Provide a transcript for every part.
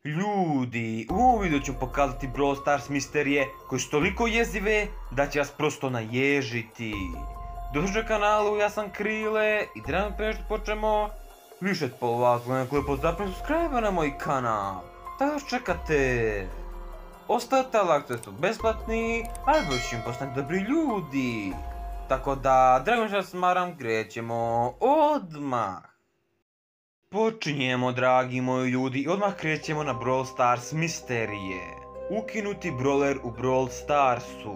Ljudi, u ovom videu ću pokazati Brawl Stars misterije koje su toliko jezive da će vas prosto naježiti. Dođe kanalu, ja sam Krile i trebam prije što počnemo više od pol vas, gledam lijepo zapne subscribe na moj kanal. Tako još čekate. Ostavite like, to su besplatni, ali već im postati dobri ljudi. Tako da, drago mi što smaram, krećemo odmah. Počinjemo, dragi moji ljudi, i odmah krećemo na Brawl Stars misterije. Ukinuti brawler u Brawl Starsu.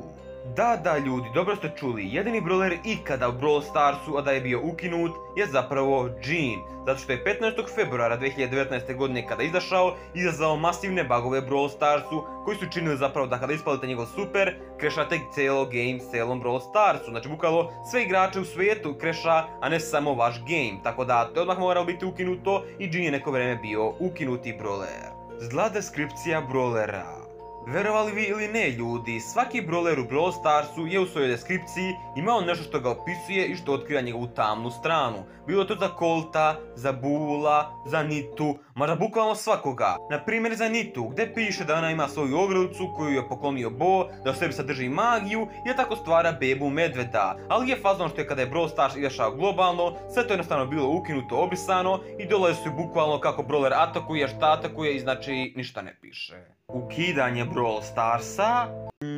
Da ljudi, dobro ste čuli, jedini brawler ikada u Brawl Starsu, a da je bio ukinut, je zapravo Gene. Zato što je 15. februara 2019. godine kada izašao, izazvao masivne bugove Brawl Starsu, koji su činili zapravo da kada ispalite njegov super, krešate cijelo game s cijelom Brawl Starsu. Znači bukvalno sve igrače u svijetu kreša, a ne samo vaš game. Tako da to je odmah moralo biti ukinuto i Gene je neko vrijeme bio ukinuti brawler. Zla deskripcija brawlera. Verovali vi ili ne ljudi, svaki brawler u Brawl Starsu je u svojoj deskripciji imao nešto što ga opisuje i što otkriva njegovu tamnu stranu. Bilo to za Colta, za Bula, za Nitu, možda bukvalno svakoga. Na primjer za Nitu, gdje piše da ona ima svoju ogrlicu koju je poklonio Bo, da u sebi sadrži magiju i da tako stvara bebu medveda. Ali je fazon što je kada je Brawl Stars izašao globalno, sve to jednostavno bilo ukinuto, obrisano i dolazi su bukvalno kako brawler atakuje, šta atakuje i znači ništa ne piše. Ukidanje Brawl Starsa?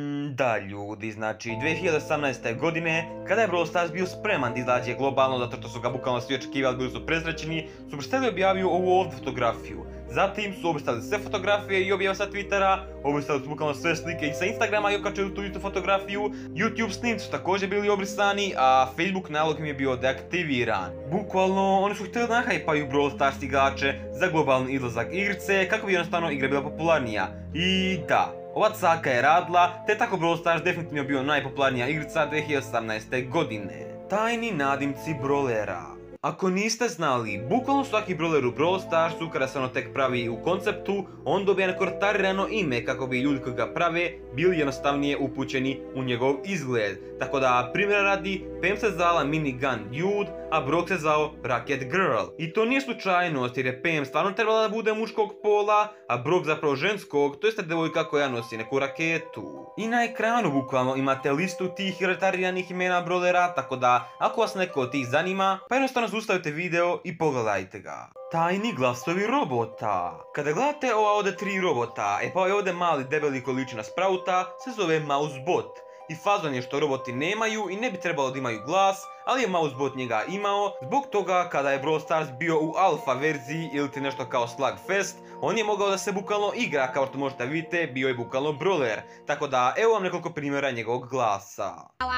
Da ljudi, znači 2018. godine, kada je Brawl Stars bio spreman da izađe globalno zato što su ga bukvalno svi očekivali, bili su prezrećeni, Supercell objavio ovu ovdje fotografiju. Zatim su obrisali sve fotografije i objave sa Twittera, obrisali su bukvalno sve slike i sa Instagrama i okačili tu istu fotografiju. YouTube snimci su također bili obrisani, a Facebook nalog im je bio deaktiviran. Bukvalno, oni su htjeli da nahajpaju Brawl Stars igrače za globalni izlazak igrice, kako bi jednostavno igra bila popularnija. I da, ova caka je radila, te tako Brawl Stars definitivno bio najpopularnija igrica 2018. godine. Tajni nadimci brawlera. Ako niste znali, bukvalno svaki brawler u Brawl Starsu kada se ono tek pravi u konceptu, on dobija neko retarirano ime kako bi ljudi koji ga prave bili jednostavnije upućeni u njegov izgled. Tako da, primjera radi, Pam se zvala Minigun Dude, a Brock se zvao Rocket Girl. I to nije slučajnost jer je Pam stvarno trebala da bude muškog pola, a Brock zapravo ženskog, to jeste devojka koja nosi neku raketu. I na ekranu bukvalno imate listu tih retariranih imena brawlera, tako da ako vas neko od tih zanima, pa jednostavno zaustavite video i pogledajte ga. Tajni glasovi robota. Kada gledate ova ovdje 3 robota, pa ovaj ovdje mali debeli koji liči na Sprouta se zove Mousebot. I fazon je što roboti nemaju i ne bi trebalo da imaju glas, ali je Mousebot njega imao. Zbog toga kada je Brawl Stars bio u alfa verziji ili ti nešto kao Slugfest, on je mogao da se bukvalno igra, kao što možete vidite, bio je bukvalno brawler. Tako da evo vam nekoliko primjera njegovog glasa.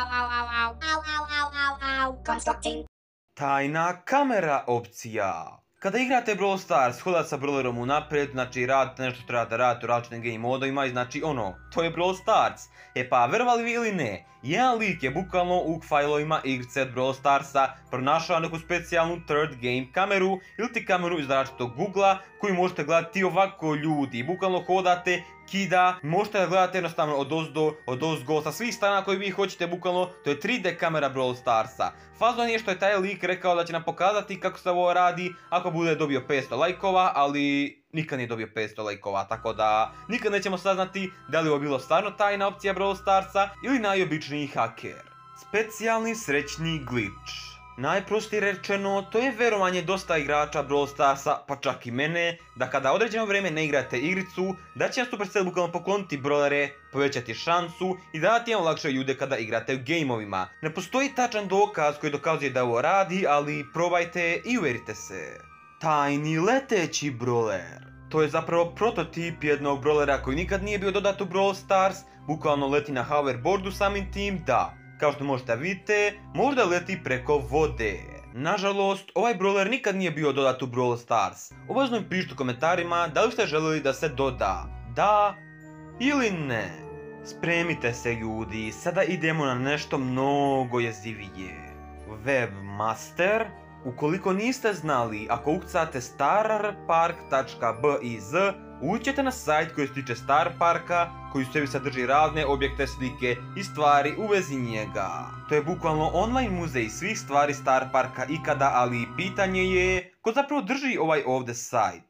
Tajna kamera opcija. Kada igrate Brawl Stars, hodate sa brawlerom unaprijed, znači radite nešto što trebate raditi u različitim game modovima i znači ono, to je Brawl Stars. Pa verovali vi ili ne, jedan lik je bukvalno u fajlovima igrice od Brawl Starsa pronašao neku specijalnu third game kameru ili ti kameru iz različitog Google-a koju možete gledati ovako ljudi. Bukvalno hodate, kida, možete da gledate jednostavno od ozgo, sa svih strana koje vi hoćete bukvalno, to je 3D kamera Brawl Starsa. Fazon je što je taj lik rekao da će nam pokazati kako se ovo radi ako bude dobio 500 lajkova, ali nikad nije dobio 500 lajkova, tako da nikad nećemo saznati da li ovo bilo stvarno tajna opcija Brawl Starsa ili najobičniji haker. Specijalni srećni glitch. Najprostije rečeno, to je verovanje dosta igrača Brawl Starsa, pa čak i mene, da kada određeno vrijeme ne igrate igricu, da će vam Supercell bukvalno pokloniti brawlere, povećati šansu i dati vam lakše ljude kada igrate u gameovima. Ne postoji tačan dokaz koji dokazuje da ovo radi, ali probajte i uvjerite se. Tajni leteći brawler. To je zapravo prototip jednog brawlera koji nikad nije bio dodat u Brawl Stars, bukvalno leti na hoverboardu samim tim da, kao što možete vidite, možda leti preko vode. Nažalost, ovaj brawler nikad nije bio dodat u Brawl Stars. Obavezno mi pišite u komentarima da li ste željeli da se doda, da ili ne. Spremite se ljudi, sada idemo na nešto mnogo jezivije. Webmaster. Ukoliko niste znali, ako ukucate starpark.biz, uđete na sajt koji se tiče Star Parka, koji u sebi sadrži razne objekte, slike i stvari u vezi njega. To je bukvalno online muzej svih stvari Star Parka ikada, ali pitanje je ko zapravo drži ovaj ovdje sajt.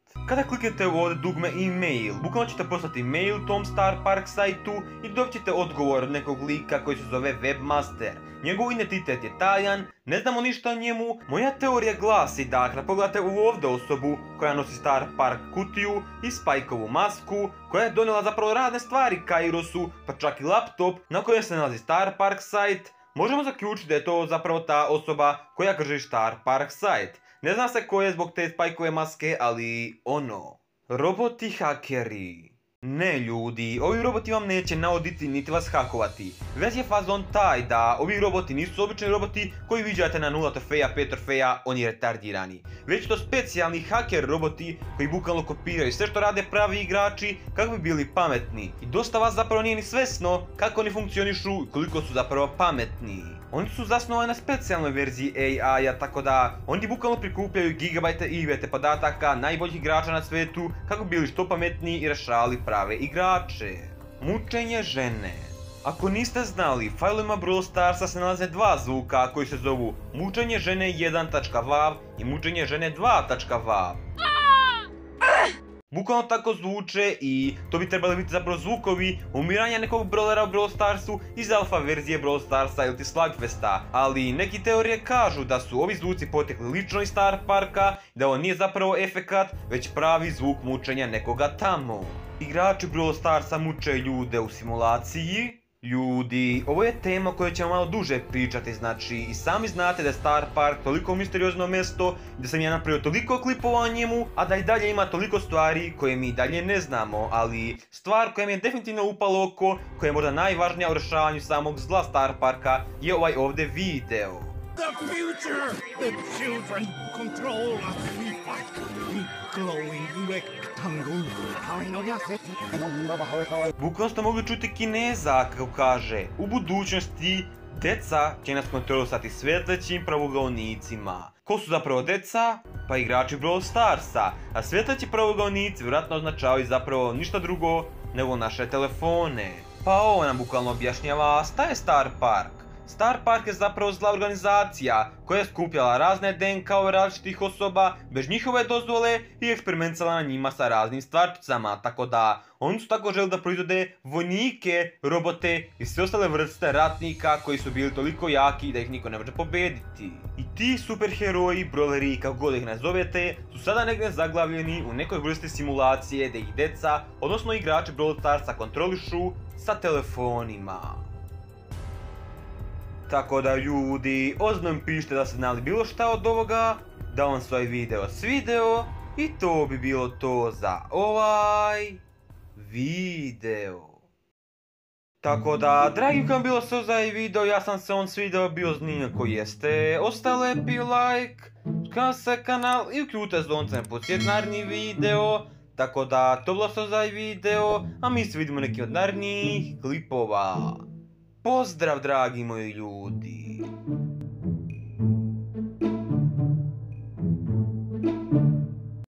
Kada kliknete u ovdje dugme e-mail, bukvalno ćete poslati mail tom Star Park sajtu i dobit ćete odgovor od nekog lika koji se zove Webmaster. Njegov identitet je tajan, ne znamo ništa o njemu. Moja teorija glasi da kada pogledate u ovdje osobu koja nosi Star Park kutiju i Spikeovu masku, koja je donijela zapravo razne stvari Kairosu, pa čak i laptop na kojem se nalazi Star Park sajt, možemo zaključiti da je to zapravo ta osoba koja drži Star Park sajt. Ne zna se ko je zbog te Spikeove maske, ali ono. Roboti hakeri. Ne ljudi, ovi roboti vam neće nauditi niti vas hakovati. Već je fazon taj da ovi roboti nisu obični roboti koji viđate na 0 trofeja, 5 trofeja, oni retardirani. Već to specijalni haker roboti koji bukvalno kopiraju sve što rade pravi igrači kako bi bili pametni. I dosta vas zapravo nije ni svesno kako oni funkcionišu i koliko su zapravo pametni. Oni su zasnovani na specijalnoj verziji AI-a, tako da oni bukvalno prikupljaju gigabajte i ivete podataka najboljih igrača na svijetu kako bi bili što pametniji i rešavali prave igrače. Mučenje žene. Ako niste znali, failovima Brawl Starsa se nalaze dva zvuka koji se zovu mučenje žene 1.wav i mučenje žene 2.wav. Bukvalno tako zvuče i to bi trebali biti zapravo zvukovi umiranja nekog brawlera u Brawl Starsu iz alfa verzije Brawl Starsa ili Slugfesta, ali neki teorije kažu da su ovi zvuci potekli lično iz Star Parka i da ovo nije zapravo efekat, već pravi zvuk mučenja nekoga tamo. Igrači Brawl Starsa muče ljude u simulaciji. Ljudi, ovo je tema o kojoj ćemo malo duže pričati, znači i sami znate da je Star Park toliko misteriozno mjesto, da sam ja napravio toliko klipova o njemu, a da i dalje ima toliko stvari koje mi dalje ne znamo, ali stvar koja mi je definitivno upalo oko, koja je možda najvažnija u rješavanju samog zla Star Parka, je ovaj ovdje video. The future! The children control us. We fight in glowing rectangle. Bukvalno ste mogli čuti Kineza kako kaže, u budućnosti deca će nas kontrolisati svetlećim pravougaonicima. Ko su zapravo deca? Pa igrači Brawl Starsa, a svetleći pravougaonici vjerojatno označavaju zapravo ništa drugo nego naše telefone. Pa ovo nam bukvalno objašnjava šta je Star Park. Star Park je zapravo zla organizacija koja je skupljala razne DNK-ove različitih osoba bez njihove dozvole i eksperimentala na njima sa raznim stvarčicama, tako da oni su tako želi da proizvode vojnike, robote i sve ostale vrste ratnika koji su bili toliko jaki da ih niko ne može pobediti. I ti superheroji, brawleri, kako god ih nazovete, su sada negdje zaglavljeni u nekoj vrsti simulacije da ih deca, odnosno igrači Brawl Starsa kontrolišu sa telefonima. Tako da ljudi, ozbiljno mi pišite da ste znali bilo šta od ovoga, da vam se ovaj video svideo i to bi bilo to za ovaj video. Tako da, dragi kam bilo sve za ovaj video, ja sam se on svideo, bio zanimljiv ko jeste, ostale lepi like, subscribe se kanal i uključite zvonce na podsjet naredni video. Tako da, to bilo sve za ovaj video, a mi se vidimo neki od narednih klipova. Pozdrav dragi moji ljudi!